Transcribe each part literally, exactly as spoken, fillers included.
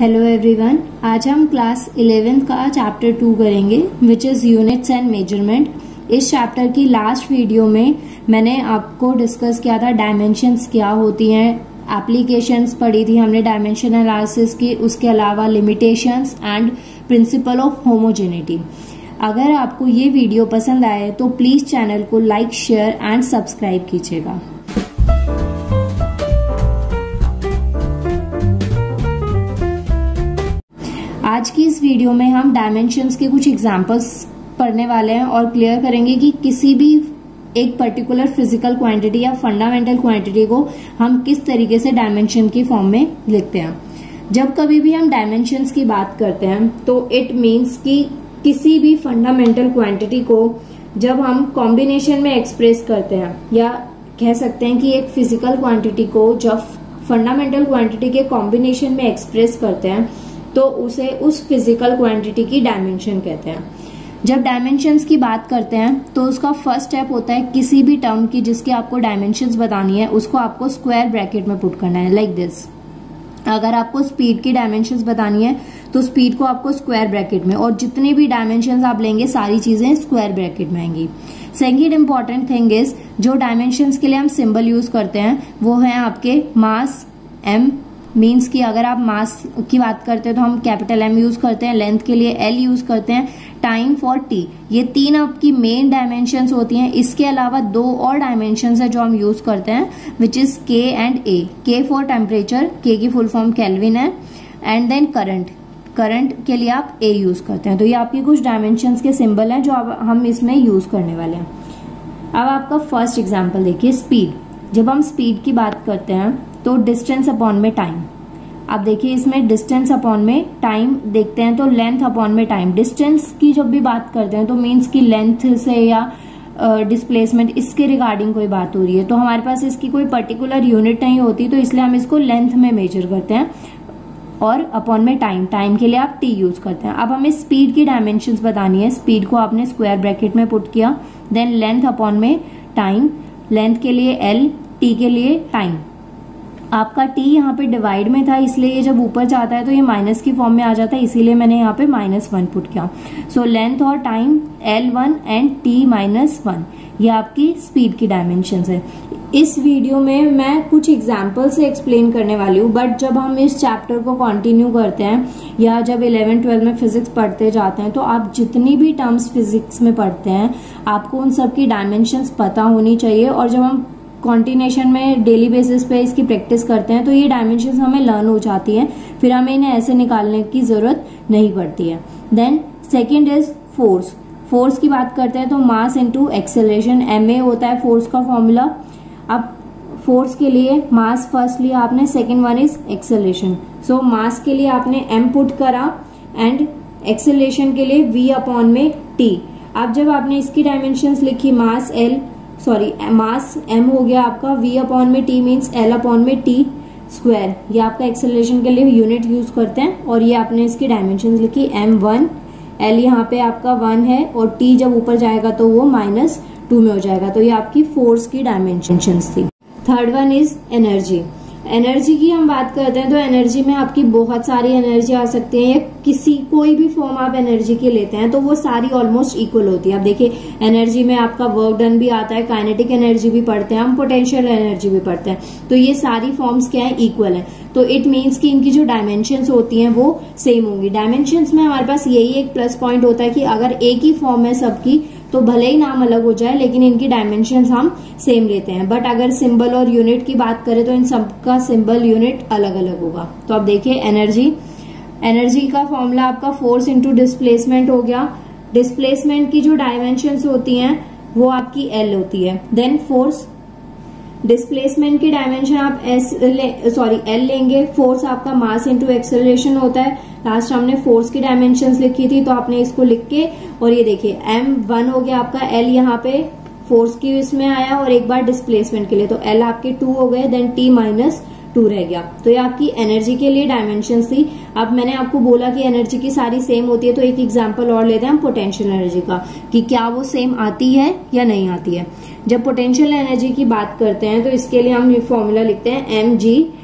Hello everyone, आज हम class eleventh का चैप्टर टू करेंगे which is units and measurement. इस चैप्टर की लास्ट वीडियो में मैंने आपको डिस्कस किया था डायमेंशंस क्या होती हैं, एप्लीकेशंस पढ़ी थी हमने डायमेंशन एनालिसिस की, उसके अलावा limitations and principle of homogeneity. अगर आपको ये वीडियो पसंद आए तो प्लीज चैनल को लाइक, शेयर एंड सब्सक्राइब कीजिएगा। आज की इस वीडियो में हम डायमेंशंस के कुछ एग्जांपल्स पढ़ने वाले हैं और क्लियर करेंगे कि किसी भी एक पर्टिकुलर फिजिकल क्वांटिटी या फंडामेंटल क्वांटिटी को हम किस तरीके से डायमेंशन की फॉर्म में लिखते हैं। जब कभी भी हम डायमेंशंस की बात करते हैं तो इट मीन्स कि किसी भी फंडामेंटल क्वांटिटी को जब हम कॉम्बिनेशन में एक्सप्रेस करते हैं, या कह सकते हैं कि एक फिजिकल क्वांटिटी को जब फंडामेंटल क्वांटिटी के कॉम्बिनेशन में एक्सप्रेस करते हैं तो उसे उस फिजिकल क्वांटिटी की डायमेंशन कहते हैं। जब डायमेंशंस की बात करते हैं तो उसका फर्स्ट स्टेप होता है किसी भी टर्म की जिसकी आपको डायमेंशंस बतानी है उसको आपको स्क्वायर ब्रैकेट में पुट करना है, लाइक दिस। अगर आपको स्पीड की डायमेंशंस बतानी है तो स्पीड को आपको स्क्वायर ब्रैकेट में, और जितनी भी डायमेंशंस आप लेंगे सारी चीजें स्क्वायर ब्रैकेट में आएंगी। सेकेंड इंपॉर्टेंट थिंग इज जो डायमेंशंस के लिए हम सिंबल यूज करते हैं वो है आपके मास एम, मीन्स कि अगर आप मास की बात करते हैं तो हम कैपिटल एम यूज करते हैं, लेंथ के लिए एल यूज करते हैं, टाइम फॉर टी। ये तीन आपकी मेन डायमेंशंस होती हैं। इसके अलावा दो और डायमेंशंस है जो हम यूज करते हैं विच इज के एंड ए। के फॉर टेम्परेचर, के की फुल फॉर्म केल्विन है, एंड देन करंट, करंट के लिए आप ए यूज करते हैं। तो ये आपकी कुछ डायमेंशंस के सिंबल हैं जो अब हम इसमें यूज करने वाले हैं। अब आपका फर्स्ट एग्जाम्पल देखिए, स्पीड। जब हम स्पीड की बात करते हैं तो डिस्टेंस अपॉन में टाइम। अब देखिए इसमें डिस्टेंस अपॉन में टाइम देखते हैं तो लेंथ अपॉन में टाइम। डिस्टेंस की जब भी बात करते हैं तो मीन्स की लेंथ से या डिस्प्लेसमेंट uh, इसके रिगार्डिंग कोई बात हो रही है, तो हमारे पास इसकी कोई पर्टिकुलर यूनिट नहीं होती, तो इसलिए हम इसको लेंथ में मेजर करते हैं। और अपॉन में टाइम, टाइम के लिए आप टी यूज करते हैं। अब हमें स्पीड की डायमेंशंस बतानी है। स्पीड को आपने स्क्वायर ब्रैकेट में पुट किया, देन लेंथ अपॉन में टाइम, लेंथ के लिए एल, टी के लिए टाइम। आपका t यहाँ पे डिवाइड में था इसलिए ये जब ऊपर जाता है तो ये माइनस की फॉर्म में आ जाता है, इसीलिए मैंने यहाँ पे माइनस वन पुट किया। सो लेंथ और time L one and t minus one, ये आपकी स्पीड की डायमेंशंस है। इस वीडियो में मैं कुछ एग्जाम्पल से एक्सप्लेन करने वाली हूँ, बट जब हम इस चैप्टर को कंटिन्यू करते हैं या जब इलेवन ट्वेल्व में फिजिक्स पढ़ते जाते हैं तो आप जितनी भी टर्म्स फिजिक्स में पढ़ते हैं आपको उन सब की डायमेंशंस पता होनी चाहिए। और जब हम कॉन्टिनेशन में डेली बेसिस पे इसकी प्रैक्टिस करते हैं तो ये डायमेंशंस हमें लर्न हो जाती हैं, फिर हमें इन्हें ऐसे निकालने की जरूरत नहीं पड़ती है। Then second is force. Force की बात करते हैं तो mass into acceleration, M A होता है फोर्स का फॉर्मूला। अब फोर्स के लिए मास फर्स्ट लिया आपने, second one is acceleration. So mass के लिए आपने एम पुट करा एंड एक्सेलरेशन के लिए वी अपॉन में टी। अब जब आपने इसकी डायमेंशंस लिखी, mass L sorry mass m हो गया आपका, v अपॉन में t मीन्स l अपॉन में t स्क्वायर, ये आपका एक्सेलरेशन के लिए यूनिट यूज करते हैं। और ये आपने इसकी डायमेंशंस लिखी m वन, l यहाँ पे आपका वन है और t जब ऊपर जाएगा तो वो माइनस टू में हो जाएगा। तो ये आपकी फोर्स की डायमेंशंस थी। Third one is energy. Energy की हम बात करते हैं तो एनर्जी में आपकी बहुत सारी एनर्जी आ सकती है, या किसी कोई भी फॉर्म आप एनर्जी की लेते हैं तो वो सारी ऑलमोस्ट इक्वल होती है। अब देखिए एनर्जी में आपका वर्क डन भी आता है, काइनेटिक एनर्जी भी पढ़ते हैं हम, पोटेंशियल एनर्जी भी पढ़ते हैं, तो ये सारी फॉर्म्स क्या है, इक्वल है। तो इट मीन्स कि इनकी जो डायमेंशंस होती हैं वो सेम होंगी। डायमेंशंस में हमारे पास यही एक प्लस पॉइंट होता है कि अगर एक ही फॉर्म है सबकी तो भले ही नाम अलग हो जाए लेकिन इनकी डायमेंशंस हम सेम लेते हैं। बट अगर सिंबल और यूनिट की बात करें तो इन सबका सिंबल यूनिट अलग अलग होगा। तो अब देखिए एनर्जी, एनर्जी का फॉर्मूला आपका फोर्स इंटू डिस्प्लेसमेंट हो गया। डिस्प्लेसमेंट की जो डायमेंशंस होती हैं वो आपकी एल होती है। देन फोर्स, डिस्प्लेसमेंट की डायमेंशन आप एस ले, सॉरी एल लेंगे। फोर्स आपका मास इंटू एक्सेलरेशन होता है। लास्ट हमने फोर्स की डायमेंशंस लिखी थी तो आपने इसको लिख के, और ये देखिए एम वन हो गया आपका, एल यहाँ पे फोर्स की इसमें आया और एक बार डिस्प्लेसमेंट के लिए, तो एल आपके टू हो गए, देन टी माइनस टू रह गया। तो ये आपकी एनर्जी के लिए डायमेंशंस थी। अब मैंने आपको बोला कि एनर्जी की सारी सेम होती है, तो एक एग्जांपल और लेते हैं हम पोटेंशियल एनर्जी का कि क्या वो सेम आती है या नहीं आती है। जब पोटेंशियल एनर्जी की बात करते हैं तो इसके लिए हम फॉर्मूला लिखते हैं M G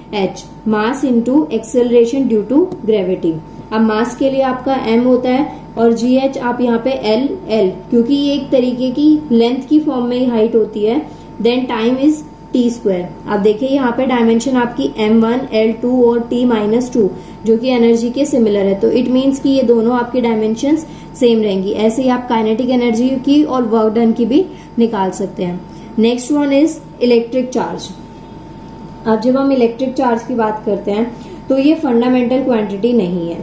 H, mass into acceleration due to gravity. अब मास के लिए आपका m होता है और जी एच आप यहाँ पे l l, क्योंकि ये एक तरीके की लेंथ की फॉर्म में ही हाइट होती है। Then time is T square. अब देखिए यहाँ पे डायमेंशन आपकी एम वन, एल टू और टी माइनस टू जो कि एनर्जी के सिमिलर है, तो इट मीन्स कि ये दोनों आपकी डायमेंशंस सेम रहेंगी। ऐसे ही आप काइनेटिक एनर्जी की और वर्क डन की भी निकाल सकते हैं। Next one is electric charge. अब जब हम इलेक्ट्रिक चार्ज की बात करते हैं तो ये फंडामेंटल क्वांटिटी नहीं है,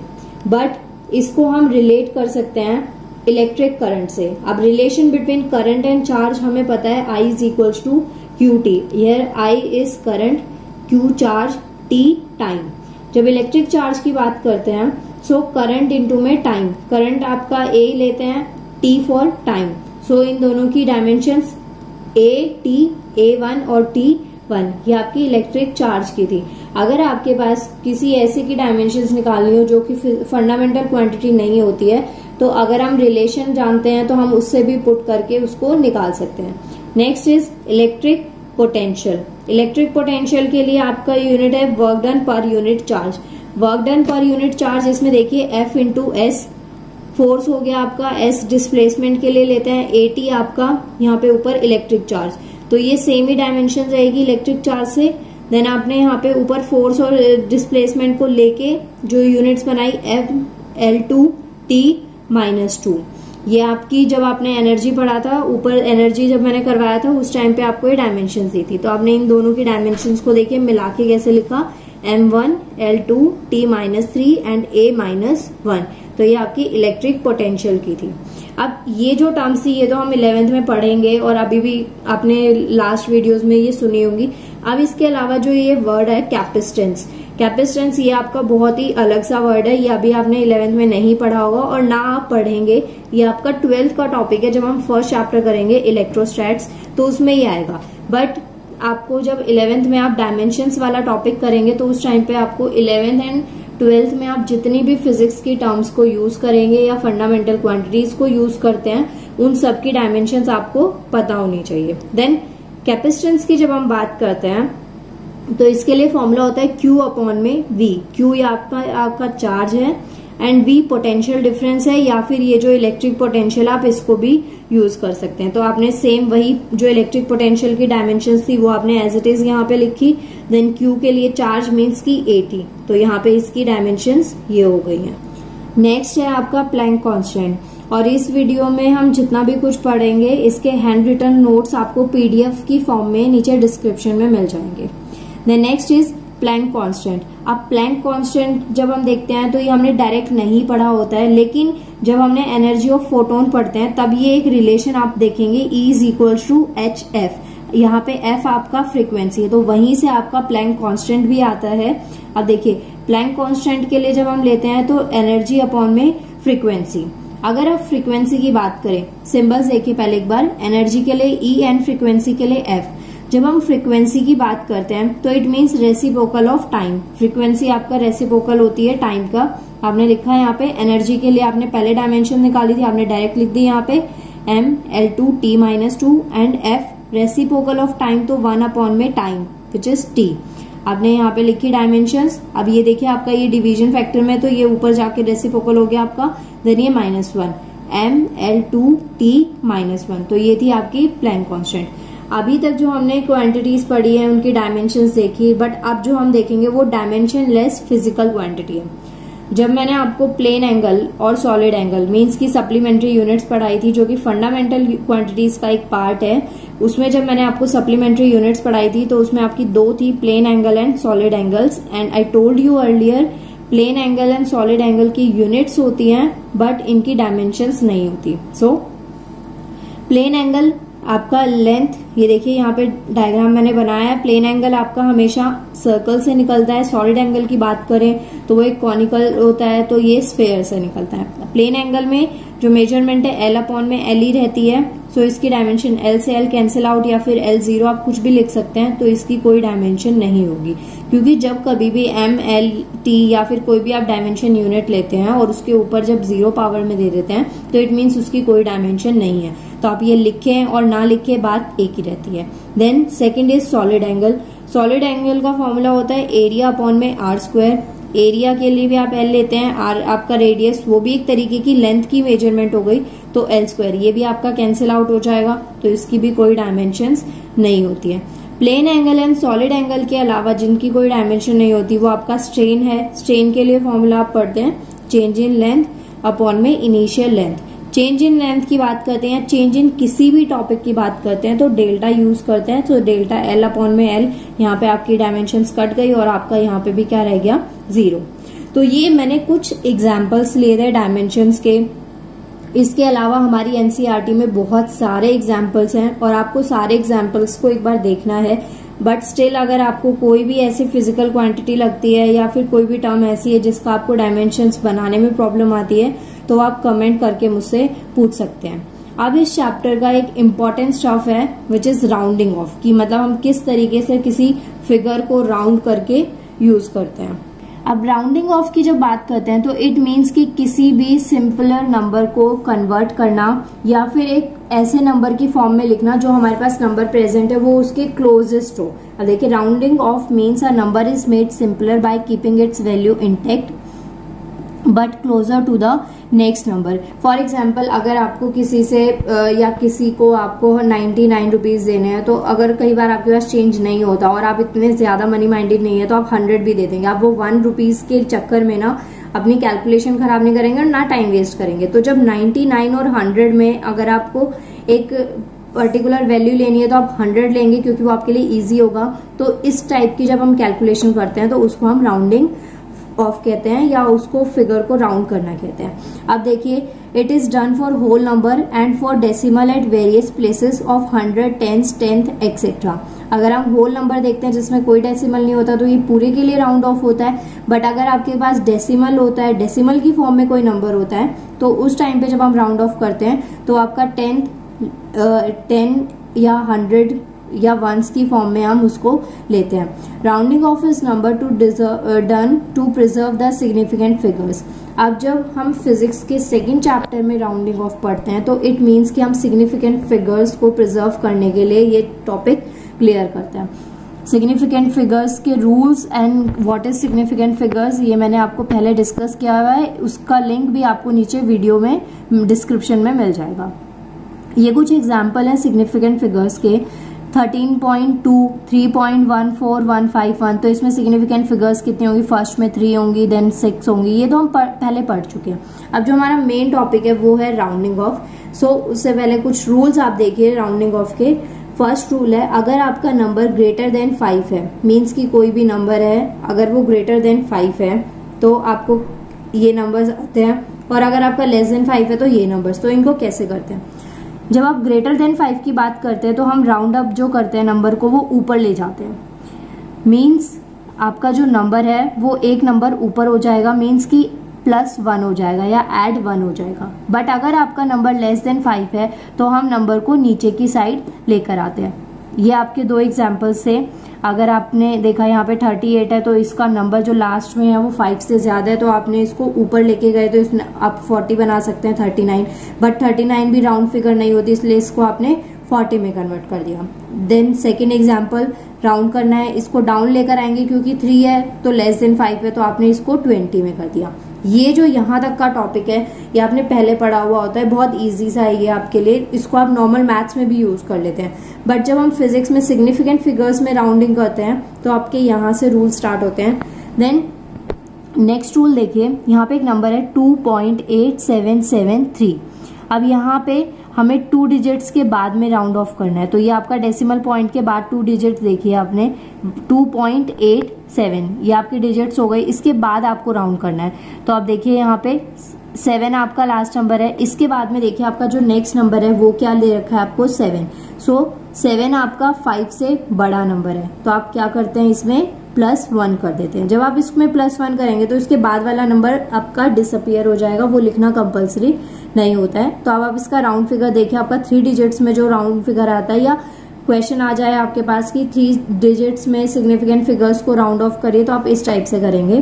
बट इसको हम रिलेट कर सकते हैं इलेक्ट्रिक करंट से। अब relation between current and charge हमें पता है, I is equals to Q T. Here I is current, Q charge, T time. जब इलेक्ट्रिक चार्ज की बात करते हैं सो करंट इनटू में टाइम, करंट आपका A लेते हैं, T फॉर टाइम। सो इन दोनों की dimensions A, T, A one और टी वन, ये आपकी इलेक्ट्रिक चार्ज की थी। अगर आपके पास किसी ऐसे की डायमेंशंस निकालनी हो जो कि फंडामेंटल क्वांटिटी नहीं होती है, तो अगर हम रिलेशन जानते हैं तो हम उससे भी पुट करके उसको निकाल सकते हैं। Next is electric potential. Electric potential के लिए आपका यूनिट है work done per unit charge. Work done per unit charge इसमें देखिए एफ इंटू एस फोर्स हो गया आपका, एस डिस्प्लेसमेंट के लिए लेते हैं, ए टी आपका यहाँ पे ऊपर इलेक्ट्रिक चार्ज, तो ये सेम ही डायमेंशन रहेगी इलेक्ट्रिक चार्ज से। देन आपने यहाँ पे ऊपर फोर्स और डिस्प्लेसमेंट को लेके जो यूनिट्स बनाई F L two T minus two, ये आपकी जब आपने एनर्जी पढ़ा था, ऊपर एनर्जी जब मैंने करवाया था उस टाइम पे आपको ये डायमेंशन दी थी। तो आपने इन दोनों की डायमेंशन को देखिए मिला के कैसे लिखा, M one, L two, T minus three and A minus one, तो ये आपकी इलेक्ट्रिक पोटेंशियल की थी। अब ये जो टर्म्स थी ये तो हम इलेवेंथ में पढ़ेंगे और अभी भी आपने लास्ट वीडियोस में ये सुनी होंगी। अब इसके अलावा जो ये वर्ड है कैपेसिटेंस, कैपेसिटेंस ये आपका बहुत ही अलग सा वर्ड है, ये अभी आपने इलेवेंथ में नहीं पढ़ा होगा और ना आप पढ़ेंगे। ये आपका ट्वेल्थ का टॉपिक है, जब हम फर्स्ट चैप्टर करेंगे इलेक्ट्रोस्टैट्स तो उसमें ही आएगा। बट आपको जब इलेवेंथ में आप डायमेंशंस वाला टॉपिक करेंगे तो उस टाइम पे आपको इलेवेंथ एंड ट्वेल्थ में आप जितनी भी फिजिक्स की टर्म्स को यूज करेंगे या फंडामेंटल क्वांटिटीज को यूज करते हैं उन सब की डायमेंशंस आपको पता होनी चाहिए। देन कैपेसिटेंस की जब हम बात करते हैं तो इसके लिए फॉर्मूला होता है Q अपॉन में V। Q ये आपका आपका चार्ज है एंड V पोटेंशियल डिफरेंस है, या फिर ये जो इलेक्ट्रिक पोटेंशियल आप इसको भी यूज कर सकते हैं। तो आपने सेम वही जो इलेक्ट्रिक पोटेंशियल की डायमेंशंस थी वो आपने एज इट इज यहाँ पे लिखी। देन Q के लिए चार्ज मीन्स की एटी, तो यहाँ पे इसकी डायमेंशंस ये हो गई हैं। नेक्स्ट है आपका प्लैंक कांस्टेंट, और इस वीडियो में हम जितना भी कुछ पढ़ेंगे इसके हैंड रिटन नोट्स आपको पीडीएफ की फॉर्म में नीचे डिस्क्रिप्शन में मिल जाएंगे। Then next is Planck constant. अब प्लैंक कांस्टेंट जब हम देखते हैं तो ये हमने डायरेक्ट नहीं पढ़ा होता है, लेकिन जब हमने एनर्जी ऑफ फोटोन पढ़ते हैं तब ये एक रिलेशन आप देखेंगे, E is equal to h f. यहाँ पे F आपका फ्रीक्वेंसी है, तो वहीं से आपका प्लैंक कांस्टेंट भी आता है। अब देखिए प्लैंक कांस्टेंट के लिए जब हम लेते हैं तो एनर्जी अपॉन में फ्रीक्वेंसी। अगर आप फ्रीक्वेंसी की बात करें, सिंबल्स देखिए पहले एक बार, एनर्जी के लिए E एंड फ्रीक्वेंसी के लिए F। जब हम फ्रीक्वेंसी की बात करते हैं तो it means reciprocal of time. Frequency आपका रेसिप्रोकल होती है टाइम का। आपने लिखा है यहाँ पे एनर्जी के लिए आपने पहले डायमेंशन निकाली थी, आपने डायरेक्ट लिख दी यहाँ पे M L two T minus two and F reciprocal of time, तो वन अपॉन में टाइम विच इज टी। आपने यहाँ पे लिखी डायमेंशंस। अब ये देखिए आपका ये डिवीजन फैक्टर में तो ये ऊपर जाके रेसिप्रोकल हो गया आपका, देन ये minus one M L two T minus one, तो ये थी आपकी प्लैंक कांस्टेंट। अभी तक जो हमने क्वांटिटीज पढ़ी है उनकी डायमेंशंस देखी, बट अब जो हम देखेंगे वो डायमेंशन लेस फिजिकल क्वांटिटी है। जब मैंने आपको प्लेन एंगल और सॉलिड एंगल मींस की सप्लीमेंट्री यूनिट्स पढ़ाई थी जो कि फंडामेंटल क्वांटिटीज का एक पार्ट है, उसमें जब मैंने आपको सप्लीमेंट्री यूनिट्स पढ़ाई थी तो उसमें आपकी दो थी, plane angle and solid angles. And I told you earlier plane angle and solid angle की यूनिट्स होती हैं बट इनकी डायमेंशंस नहीं होती। सो प्लेन एंगल आपका लेंथ, ये देखिए यहाँ पे डायग्राम मैंने बनाया है, प्लेन एंगल आपका हमेशा सर्कल से निकलता है। सॉलिड एंगल की बात करें तो वो एक कॉनिकल होता है, तो ये स्फेयर से निकलता है। प्लेन एंगल में जो मेजरमेंट है एल अपॉन में एल ही रहती है, सो इसकी डायमेंशन एल से एल कैंसिल आउट या फिर एल जीरो आप कुछ भी लिख सकते हैं, तो इसकी कोई डायमेंशन नहीं होगी। क्योंकि जब कभी भी एम एल टी या फिर कोई भी आप डायमेंशन यूनिट लेते हैं और उसके ऊपर जब जीरो पावर में दे देते हैं तो इट मीन्स उसकी कोई डायमेंशन नहीं है। तो आप ये लिखें और ना लिखें बात एक ही रहती है। Then second is solid angle. Solid angle का फॉर्मूला होता है एरिया अपॉन में आर स्क्वायर। एरिया के लिए भी आप एल लेते हैं, आर आपका रेडियस, वो भी एक तरीके की लेंथ की मेजरमेंट हो गई, तो एल स्क्वायर, ये भी आपका कैंसिल आउट हो जाएगा, तो इसकी भी कोई डायमेंशंस नहीं होती है। Plane angle and solid angle के अलावा जिनकी कोई डायमेंशन नहीं होती वो आपका स्ट्रेन है। स्ट्रेन के लिए फॉर्मूला आप पढ़ते हैं चेंज इन लेंथ अपॉन में initial length. Change in length की बात करते हैं, चेंज इन किसी भी टॉपिक की बात करते हैं तो डेल्टा यूज करते हैं, तो डेल्टा एल अपॉन में एल, यहाँ पे आपकी डायमेंशंस कट गई और आपका यहाँ पे भी क्या रह गया, जीरो। तो ये मैंने कुछ एग्जाम्पल्स लिए थे डायमेंशंस के। इसके अलावा हमारी एनसीईआरटी में बहुत सारे एग्जाम्पल्स हैं और आपको सारे एग्जाम्पल्स को एक बार देखना है, बट स्टिल अगर आपको कोई भी ऐसी फिजिकल क्वांटिटी लगती है या फिर कोई भी टर्म ऐसी है जिसका आपको डायमेंशंस बनाने में प्रॉब्लम आती है तो आप कमेंट करके मुझसे पूछ सकते हैं। अब इस चैप्टर का एक इम्पॉर्टेंट स्टफ है विच इज राउंडिंग ऑफ, कि मतलब हम किस तरीके से किसी फिगर को राउंड करके यूज करते हैं। अब राउंडिंग ऑफ की जब बात करते हैं तो इट मीन्स कि किसी भी सिंपलर नंबर को कन्वर्ट करना या फिर एक ऐसे नंबर की फॉर्म में लिखना जो हमारे पास नंबर प्रेजेंट है वो उसके क्लोजेस्ट हो। अब देखिए rounding off means a number is made simpler by keeping its value intact but closer to the next number. For example अगर आपको किसी से या किसी को आपको नाइन्टी नाइन रुपीज देने हैं, तो अगर कई बार आपके पास चेंज नहीं होता और आप इतने ज्यादा मनी माइंडेड नहीं है तो आप हंड्रेड भी दे देंगे। आप वो वन रुपीज के चक्कर में ना अपनी कैलकुलेशन खराब नहीं करेंगे और ना टाइम वेस्ट करेंगे। तो जब नाइन्टी नाइन और हंड्रेड में अगर आपको एक पर्टिकुलर वैल्यू लेनी है तो आप हंड्रेड लेंगे क्योंकि वो आपके लिए इजी होगा। तो इस टाइप की जब हम कैलकुलेशन करते हैं तो उसको हम राउंडिंग ऑफ कहते हैं या उसको फिगर को राउंड करना कहते हैं। अब देखिए it is done for whole number and for decimal at various places of hundred, tens, tenth etcetera. अगर हम होल नंबर देखते हैं जिसमें कोई डेसिमल नहीं होता तो ये पूरे के लिए राउंड ऑफ होता है, बट अगर आपके पास डेसिमल होता है, डेसिमल की फॉर्म में कोई नंबर होता है, तो उस टाइम पे जब हम राउंड ऑफ करते हैं तो आपका टेंथ, टेन या हंड्रेड या वंस की फॉर्म में हम उसको लेते हैं। Rounding off is number to done to preserve the significant figures. अब जब हम फिजिक्स के सेकंड चैप्टर में राउंडिंग ऑफ पढ़ते हैं तो इट मीन्स कि हम सिग्निफिकेंट फिगर्स को प्रिजर्व करने के लिए ये टॉपिक क्लियर करते हैं। सिग्निफिकेंट फिगर्स के rules and what is significant figures ये मैंने आपको पहले डिस्कस किया हुआ है, उसका लिंक भी आपको नीचे वीडियो में डिस्क्रिप्शन में मिल जाएगा। ये कुछ एग्जाम्पल हैं सिग्निफिकेंट फिगर्स के। Thirteen point two, three point one four, one five one, तो इसमें सिग्निफिकेंट फिगर्स कितनी होंगी, फर्स्ट में थ्री होंगी, देन सिक्स होंगी, ये तो हम पढ़, पहले पढ़ चुके हैं। अब जो हमारा मेन टॉपिक है वो है राउंडिंग ऑफ। सो उससे पहले कुछ रूल्स आप देखिए राउंडिंग ऑफ के। फर्स्ट रूल है अगर आपका नंबर ग्रेटर देन फाइव है, मीन्स कि कोई भी नंबर है अगर वो ग्रेटर देन फाइव है तो आपको ये नंबर्स आते हैं, और अगर आपका लेस देन फाइव है तो ये नंबर्स। तो इनको कैसे करते हैं, जब आप ग्रेटर देन फाइव की बात करते हैं तो हम राउंड अप जो करते हैं नंबर को वो ऊपर ले जाते हैं। मीन्स आपका जो नंबर है वो एक नंबर ऊपर हो जाएगा, मीन्स कि प्लस वन हो जाएगा या एड वन हो जाएगा। बट अगर आपका नंबर लेस देन फाइव है तो हम नंबर को नीचे की साइड लेकर आते हैं। ये आपके दो एग्जाम्पल्स से अगर आपने देखा यहाँ पे थर्टी एट है तो इसका नंबर जो लास्ट में है वो फाइव से ज्यादा है तो आपने इसको ऊपर लेके गए तो इसमें आप फोर्टी बना सकते हैं, thirty nine, but thirty nine भी राउंड फिगर नहीं होती इसलिए इसको आपने फोर्टी में कन्वर्ट कर दिया। देन सेकेंड एग्जाम्पल राउंड करना है, इसको डाउन लेकर आएंगे क्योंकि थ्री है तो लेस देन फाइव है तो आपने इसको ट्वेंटी में कर दिया। ये जो यहाँ तक का टॉपिक है ये आपने पहले पढ़ा हुआ होता है, बहुत इजी सा है ये आपके लिए, इसको आप नॉर्मल मैथ्स में भी यूज कर लेते हैं। बट जब हम फिजिक्स में सिग्निफिकेंट फिगर्स में राउंडिंग करते हैं तो आपके यहाँ से रूल स्टार्ट होते हैं। देन नेक्स्ट रूल देखिए, यहाँ पे एक नंबर है two point eight seven seven three. अब यहाँ पे हमें टू डिजिट्स के बाद में राउंड ऑफ करना है, तो ये आपका डेसिमल पॉइंट के बाद टू डिजिट्स देखिए आपने टू पॉइंट एट सेवन, ये आपके डिजिट्स हो गए, इसके बाद आपको राउंड करना है। तो आप देखिए यहाँ पे सेवन आपका लास्ट नंबर है, इसके बाद में देखिए आपका जो नेक्स्ट नंबर है वो क्या ले रखा है आपको, सेवन। सो सेवन आपका फाइव से बड़ा नंबर है तो आप क्या करते हैं इसमें प्लस वन कर देते हैं। जब आप इसमें प्लस वन करेंगे तो इसके बाद वाला नंबर आपका डिसअपियर हो जाएगा, वो लिखना कंपलसरी नहीं होता है। तो अब आप इसका राउंड फिगर देखिए, आपका थ्री डिजिट्स में जो राउंड फिगर आता है या क्वेश्चन आ जाए आपके पास कि थ्री डिजिट्स में सिग्निफिकेंट फिगर्स को राउंड ऑफ करिए तो आप इस टाइप से करेंगे।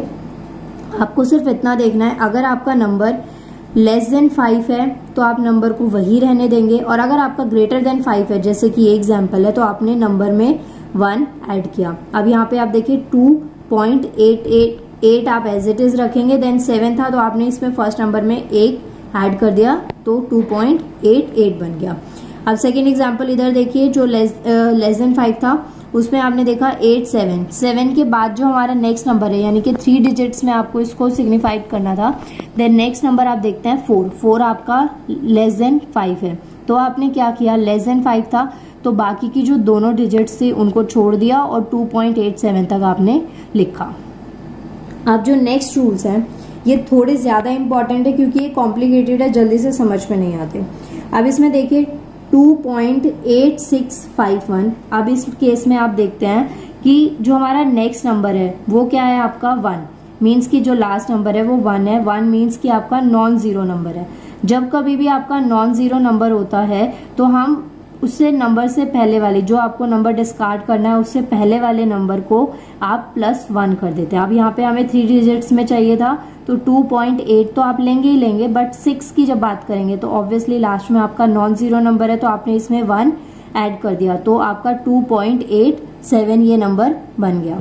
आपको सिर्फ इतना देखना है, अगर आपका नंबर लेस देन फाइव है तो आप नंबर को वही रहने देंगे, और अगर आपका ग्रेटर देन फाइव है जैसे कि ये एग्जाम्पल है तो आपने नंबर में वन ऐड किया। अब यहाँ पे आप देखिए two point eight eight eight आप एज इट इज रखेंगे, देन सेवन था तो आपने इसमें फर्स्ट नंबर में एक ऐड कर दिया तो टू पॉइंट एट एट बन गया। अब सेकेंड एग्जाम्पल इधर देखिए, जो लेस लेस देन फाइव था उसमें आपने देखा एट सेवन, सेवन के बाद जो हमारा नेक्स्ट नंबर है यानी कि थ्री डिजिट्स में आपको इसको सिग्निफाइड करना था। देन नेक्स्ट नंबर आप देखते हैं फोर, फोर आपका लेस देन फाइव है तो आपने क्या किया, लेस देन फाइव था तो बाकी की जो दोनों डिजिट्स थी उनको छोड़ दिया और टू पॉइंट एट सेवन तक आपने लिखा। अब जो नेक्स्ट रूल्स हैं ये थोड़े ज्यादा इंपॉर्टेंट है क्योंकि ये कॉम्प्लिकेटेड है, जल्दी से समझ में नहीं आते। अब इसमें देखिए two point eight six five one, अब इस केस में आप देखते हैं कि जो हमारा नेक्स्ट नंबर है वो क्या है आपका वन, मीन्स कि जो लास्ट नंबर है वो वन है। वन मीन्स कि आपका नॉन जीरो नंबर है। जब कभी भी आपका नॉन जीरो नंबर होता है तो हम उससे नंबर से पहले वाले जो आपको नंबर डिस्कार्ड करना है उससे पहले वाले नंबर को आप प्लस वन कर देते हैं। अब यहाँ पे हमें थ्री डिजिट्स में चाहिए था तो टू पॉइंट एट तो आप लेंगे ही लेंगे, बट सिक्स की जब बात करेंगे तो ऑब्वियसली लास्ट में आपका नॉन जीरो नंबर है तो आपने इसमें वन ऐड कर दिया तो आपका टू पॉइंट एट सेवन ये नंबर बन गया।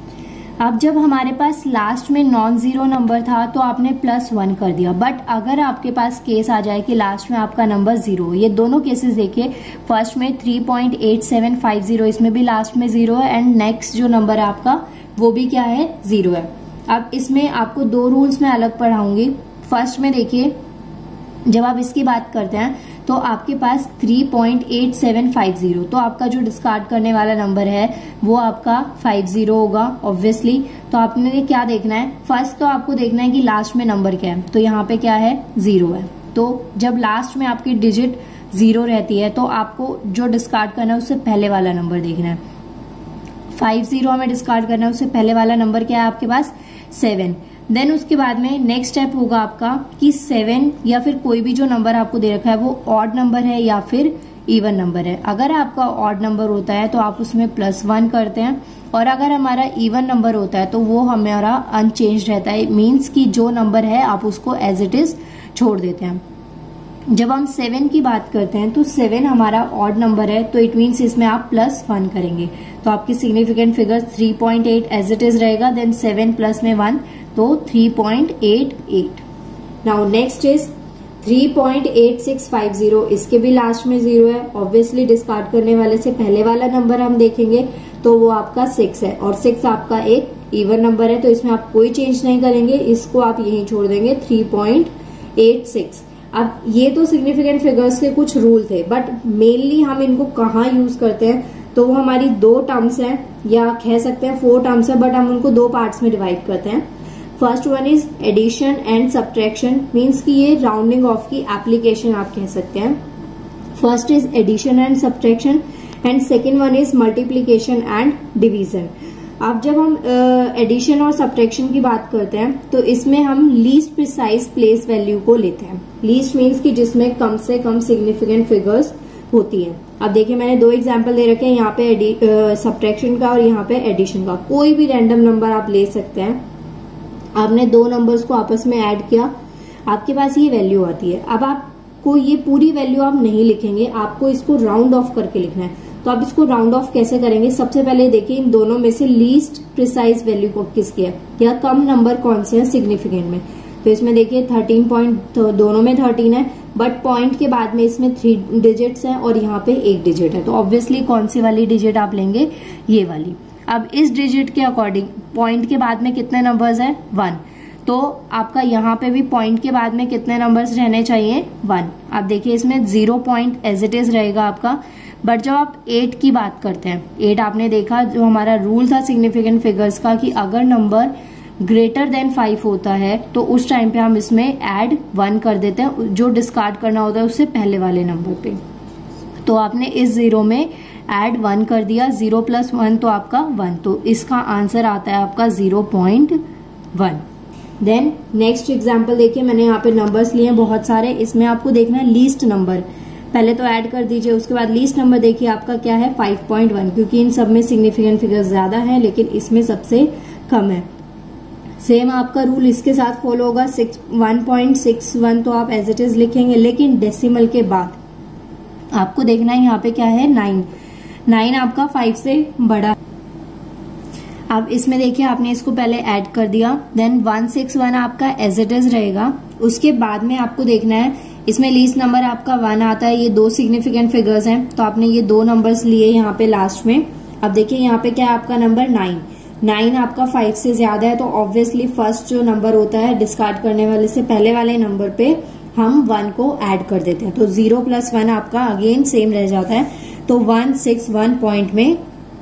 अब जब हमारे पास लास्ट में नॉन जीरो नंबर था तो आपने प्लस वन कर दिया, बट अगर आपके पास केस आ जाए कि लास्ट में आपका नंबर जीरो, ये दोनों केसेस देखिए, फर्स्ट में three point eight seven five zero इसमें भी लास्ट में जीरो है एंड नेक्स्ट जो नंबर है आपका वो भी क्या है, जीरो है। अब इसमें आपको दो रूल्स में अलग पढ़ाऊंगी। फर्स्ट में देखिए जब आप इसकी बात करते हैं तो आपके पास three point eight seven five zero, तो आपका जो डिस्कार्ड करने वाला नंबर है वो आपका फाइव जीरो होगा ऑब्वियसली। तो आपने क्या देखना है, फर्स्ट तो आपको देखना है कि लास्ट में नंबर क्या है, तो यहाँ पे क्या है, जीरो है। तो जब लास्ट में आपकी डिजिट जीरो रहती है तो आपको जो डिस्कार्ड करना है उससे पहले वाला नंबर देखना है। फाइव जीरो हमें डिस्कार्ड करना है, उससे पहले वाला नंबर क्या है आपके पास, सेवन। देन उसके बाद में नेक्स्ट स्टेप होगा आपका कि सेवन या फिर कोई भी जो नंबर आपको दे रखा है वो ऑड नंबर है या फिर इवन नंबर है। अगर आपका ऑड नंबर होता है तो आप उसमें प्लस वन करते हैं और अगर हमारा इवन नंबर होता है तो वो हमारा अनचेंज रहता है, मीन्स कि जो नंबर है आप उसको एज इट इज छोड़ देते हैं। जब हम सेवन की बात करते हैं तो सेवन हमारा ऑड नंबर है तो इट मीन्स इसमें आप प्लस वन करेंगे तो आपकी significant figure three point eight as it is रहेगा। देन सेवन प्लस में वन तो three point eight eight. Now next is three point eight six five zero, इसके भी लास्ट में जीरो है। ऑब्वियसली डिस्कार्ड करने वाले से पहले वाला नंबर हम देखेंगे तो वो आपका सिक्स है और सिक्स आपका एक इवन नंबर है तो इसमें आप कोई चेंज नहीं करेंगे, इसको आप यहीं छोड़ देंगे थ्री पॉइंट एट सिक्स। अब ये तो सिग्निफिकेंट फिगर्स के कुछ रूल थे, बट मेनली हम इनको कहाँ यूज करते हैं तो वो हमारी दो टर्म्स हैं या कह सकते हैं फोर टर्म्स है, बट हम उनको दो पार्ट्स में डिवाइड करते हैं। First one is addition and subtraction, means कि ये राउंडिंग ऑफ की एप्लीकेशन आप कह सकते हैं। First is addition and subtraction and second one is multiplication and division. अब जब हम एडिशन uh, और सब्ट्रैक्शन की बात करते हैं तो इसमें हम लीस्ट प्रिसाइज प्लेस वैल्यू को लेते हैं। लीस्ट मीन्स कि जिसमें कम से कम सिग्निफिकेंट फिगर्स होती है। अब देखिए मैंने दो एग्जांपल दे रखे हैं, यहाँ पे सब्ट्रैक्शन uh, का और यहाँ पे एडिशन का। कोई भी रैंडम नंबर आप ले सकते हैं। आपने दो नंबर्स को आपस में ऐड किया, आपके पास ये वैल्यू आती है। अब आपको ये पूरी वैल्यू आप नहीं लिखेंगे, आपको इसको राउंड ऑफ करके लिखना है। तो आप इसको राउंड ऑफ कैसे करेंगे, सबसे पहले देखिए इन दोनों में से लीस्ट प्रिसाइज वैल्यू को किसकी है या कम नंबर कौन से है सिग्निफिकेंट में। तो इसमें देखिए थर्टीन पॉइंट, तो दोनों में थर्टीन है बट पॉइंट के बाद में इसमें थ्री डिजिट्स हैं और यहाँ पे एक डिजिट है तो ऑब्वियसली कौन सी वाली डिजिट आप लेंगे, ये वाली। अब इस डिजिट के अकॉर्डिंग पॉइंट के बाद में कितने नंबर्स है, वन, तो आपका यहाँ पे भी पॉइंट के बाद में कितने नंबर्स रहने चाहिए, वन। अब देखिए इसमें zero point as it is रहेगा आपका, बट जब आप एट की बात करते हैं, एट आपने देखा जो हमारा रूल था सिग्निफिकेंट फिगर्स का कि अगर नंबर ग्रेटर देन फाइव होता है तो उस टाइम पे हम इसमें ऐड वन कर देते हैं, जो डिस्कार्ड करना होता है उससे पहले वाले नंबर पे। तो आपने इस जीरो में ऐड वन कर दिया, जीरो प्लस वन तो आपका वन, तो इसका आंसर आता है आपका zero point one. Then next example देखिए, मैंने यहाँ पे नंबर्स लिए बहुत सारे, इसमें आपको देखना है लीस्ट नंबर, पहले तो ऐड कर दीजिए, उसके बाद लीस्ट नंबर देखिए आपका क्या है फाइव पॉइंट वन, क्योंकि इन सब में सिग्निफिकेंट फिगर्स ज्यादा है लेकिन इसमें सबसे कम है। सेम आपका रूल इसके साथ फॉलो होगा, six one point six one तो आप एज इट इज लिखेंगे, लेकिन डेसिमल के बाद आपको देखना है यहाँ पे क्या है, नाइन। नाइन आपका फाइव से बड़ा। अब इसमें देखिए आपने इसको पहले ऐड कर दिया, देन वन सिक्स वन आपका एज इट इज रहेगा। उसके बाद में आपको देखना है इसमें लीस्ट नंबर आपका वन आता है, ये दो सिग्निफिकेंट फिगर्स हैं तो आपने ये दो नंबर्स लिए यहाँ पे लास्ट में। अब देखिए यहाँ पे क्या है आपका नंबर नाइन, नाइन आपका फाइव से ज्यादा है तो ऑब्वियसली फर्स्ट जो नंबर होता है डिस्कार्ड करने वाले से पहले वाले नंबर पे हम वन को ऐड कर देते हैं, तो जीरो प्लस वन आपका अगेन सेम रह जाता है, तो वन सिक्स वन पॉइंट में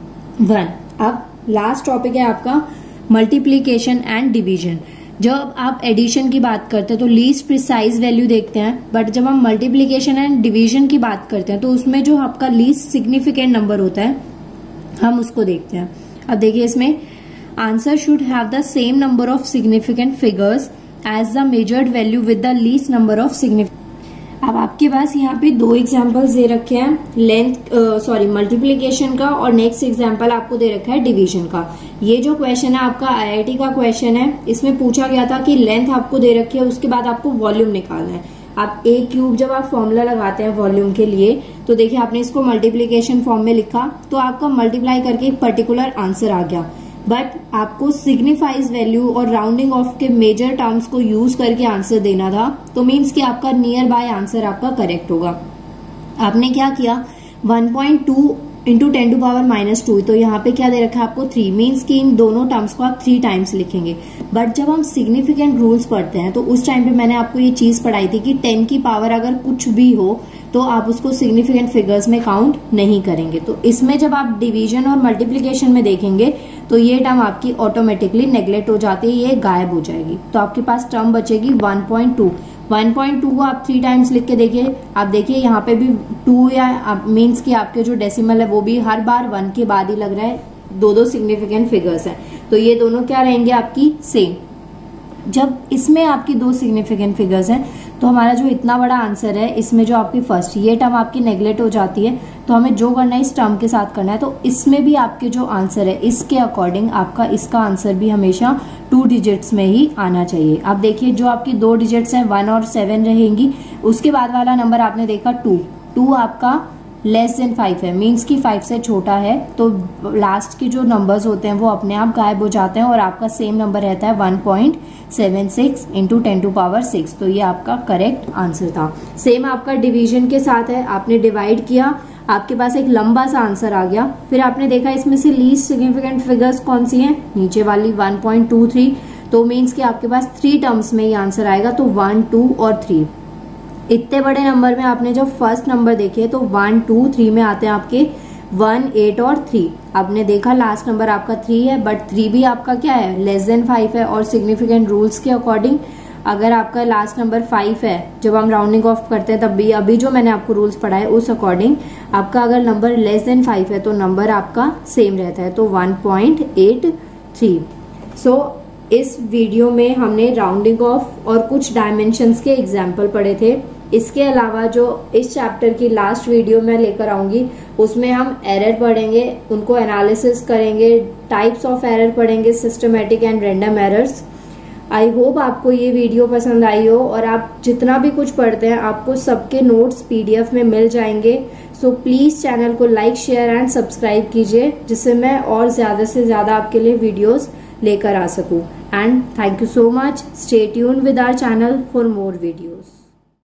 वन। अब लास्ट टॉपिक है आपका मल्टीप्लीकेशन एंड डिवीजन। जब आप एडिशन की बात करते हैं तो लीस्ट प्रिसाइज वैल्यू देखते हैं, बट जब हम मल्टीप्लीकेशन एंड डिवीजन की बात करते हैं तो उसमें जो आपका लीस्ट सिग्निफिकेंट नंबर होता है हम उसको देखते हैं। अब देखिए इसमें answer should have the same number of significant figures as the measured value with the least number of significant. अब आपके पास यहाँ पे दो एग्जाम्पल्स दे रखे हैं, लेंथ सॉरी मल्टीप्लीकेशन का, और नेक्स्ट एग्जाम्पल आपको दे रखा है डिवीजन का। ये जो क्वेश्चन है आपका आईआईटी का क्वेश्चन है, इसमें पूछा गया था कि लेंथ आपको दे रखी है, उसके बाद आपको वॉल्यूम निकालना है। आप ए क्यूब जब आप फॉर्मूला लगाते हैं वॉल्यूम के लिए तो देखिए आपने इसको मल्टीप्लीकेशन फॉर्म में लिखा तो आपका मल्टीप्लाई करके एक पर्टिकुलर आंसर आ गया, बट आपको सिग्निफाइज वैल्यू और राउंडिंग ऑफ के मेजर टर्म्स को यूज करके आंसर देना था, तो मींस कि आपका नियर बाय आंसर आपका करेक्ट होगा। आपने क्या किया, one point two into ten two power minus two, तो यहाँ पे क्या दे रखा है आपको थ्री, मीन्स कि इन दोनों टर्म्स को आप थ्री टाइम्स लिखेंगे। बट जब हम सिग्निफिकेंट रूल्स पढ़ते हैं तो उस टाइम पे मैंने आपको ये चीज पढ़ाई थी कि टेन की पावर अगर कुछ भी हो तो आप उसको सिग्निफिकेंट फिगर्स में काउंट नहीं करेंगे। तो इसमें जब आप डिवीजन और मल्टीप्लीकेशन में देखेंगे तो ये टर्म आपकी ऑटोमेटिकली नेग्लेक्ट हो जाती है, ये गायब हो जाएगी, तो आपके पास टर्म बचेगी one point two. One point two को आप थ्री टाइम्स लिख के देखिए, आप देखिए यहाँ पे भी टू या मीन्स कि आपके जो डेसिमल है वो भी हर बार वन के बाद ही लग रहा है, दो दो सिग्निफिकेंट फिगर्स हैं, तो ये दोनों क्या रहेंगे आपकी सेम। जब इसमें आपकी दो सिग्निफिकेंट फिगर्स हैं तो हमारा जो इतना बड़ा आंसर है इसमें जो आपकी फर्स्ट ये टर्म आपकी नेग्लेक्ट हो जाती है, तो हमें जो करना है इस टर्म के साथ करना है। तो इसमें भी आपके जो आंसर है इसके अकॉर्डिंग आपका इसका आंसर भी हमेशा टू डिजिट्स में ही आना चाहिए। आप देखिए जो आपकी दो डिजिट्स हैं वन और सेवन रहेंगी, उसके बाद वाला नंबर आपने देखा टू, टू आपका लेस देन फाइव है, मीन्स कि फाइव से छोटा है, तो लास्ट के जो नंबर्स होते हैं वो अपने आप गायब हो जाते हैं और आपका सेम नंबर रहता है one point seven six into ten two power six. तो ये आपका करेक्ट आंसर था। सेम आपका डिवीजन के साथ है, आपने डिवाइड किया, आपके पास एक लंबा सा आंसर आ गया, फिर आपने देखा इसमें से लीस्ट सिग्निफिकेंट फिगर्स कौन सी हैं, नीचे वाली वन पॉइंट टू थ्री, तो मीन्स कि आपके पास थ्री टर्म्स में ये आंसर आएगा, तो वन टू और थ्री। इतने बड़े नंबर में आपने जब फर्स्ट नंबर देखे तो वन टू थ्री में आते हैं आपके वन एट और थ्री। आपने देखा लास्ट नंबर आपका थ्री है, बट थ्री भी आपका क्या है लेस देन फाइव है, और सिग्निफिकेंट रूल्स के अकॉर्डिंग अगर आपका लास्ट नंबर फाइव है जब हम राउंडिंग ऑफ करते हैं तब भी अभी जो मैंने आपको रूल्स पढ़ाए उस अकॉर्डिंग आपका अगर नंबर लेस देन फाइव है तो नंबर आपका सेम रहता है, तो one point eight three. So इस वीडियो में हमने राउंडिंग ऑफ और कुछ डायमेंशंस के एग्जाम्पल पढ़े थे। इसके अलावा जो इस चैप्टर की लास्ट वीडियो मैं लेकर आऊंगी उसमें हम एरर पढ़ेंगे, उनको एनालिसिस करेंगे, टाइप्स ऑफ एरर पढ़ेंगे, systematic and random errors. I hope आपको ये वीडियो पसंद आई हो, और आप जितना भी कुछ पढ़ते हैं आपको सबके नोट्स पीडीएफ में मिल जाएंगे। सो प्लीज चैनल को लाइक शेयर एंड सब्सक्राइब कीजिए जिससे मैं और ज्यादा से ज्यादा आपके लिए वीडियोस लेकर आ सकूं। And thank you so much, stay tuned with our channel for more videos.